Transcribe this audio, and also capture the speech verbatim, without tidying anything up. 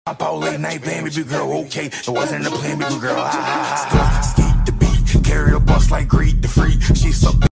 Pop out late night playing, baby girl, okay. It wasn't a plan, baby girl, ha ha ha. Skeet the beat, carry a bus like Greek.